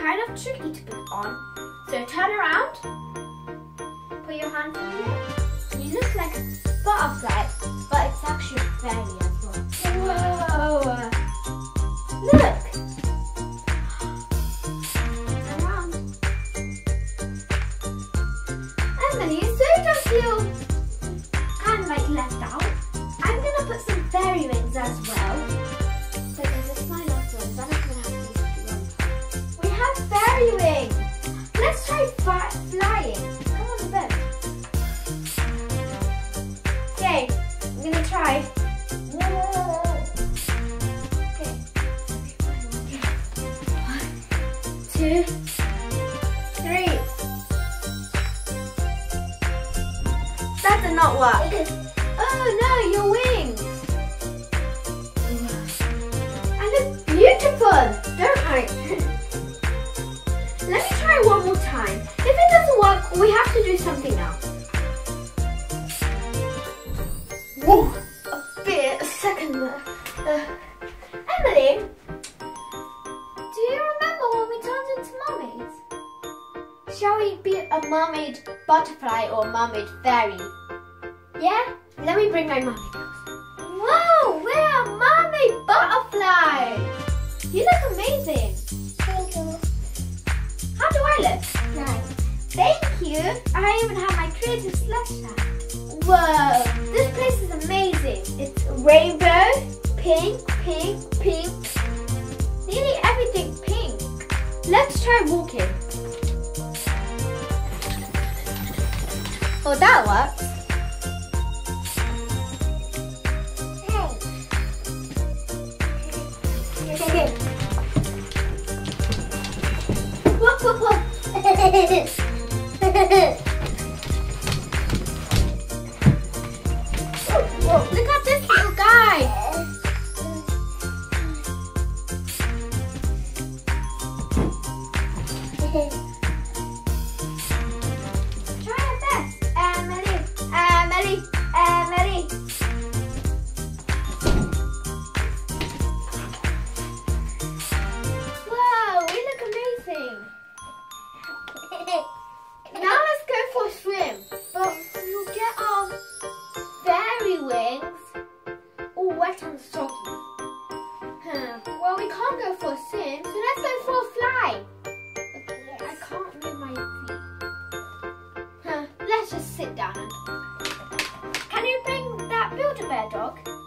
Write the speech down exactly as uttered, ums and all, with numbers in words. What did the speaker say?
kind of tricky to put on. So turn around. Put your hand in here. You look like a butterfly, but it's actually a fairy as well. Whoa! Look! Turn around. Emily, so you don't feel kind of like left out. I'm gonna put some fairy wings as well. So there's a smile afterwards. I'm not gonna have these ones. We have fairy wings. Let's try fly flying. Come on the bed. Okay, I'm gonna try. Okay. One, two, three. That did not work. Oh no, your wings! I look beautiful, don't I? Let me try one more time. If it doesn't work, we have to do something else. Whoa, a bit, a second. Uh, Emily, do you remember when we turned into mermaids? Shall we be a mermaid butterfly or a mermaid fairy? Yeah? Let me bring my mermaid girls. Whoa, we're a mermaid butterfly! You look amazing. Thank you. How do I look? Nice. Thank you. I even have my creative slush hat. Whoa, this place is amazing. It's rainbow, pink, pink, pink. Nearly everything pink. Let's try walking. Oh, that works. Hey. Whoop, whoop, whoop. Whoa, look at this little guy. Try your best. Emily, Emily, Emily. Whoa, we look amazing. Now let's go for a swim. But we'll get our fairy wings all wet and soggy. Huh. Well, we can't go for a swim, so let's go for a fly. Okay, I can't move my feet. Huh. Let's just sit down and talk. Can you bring that Build-A-Bear dog?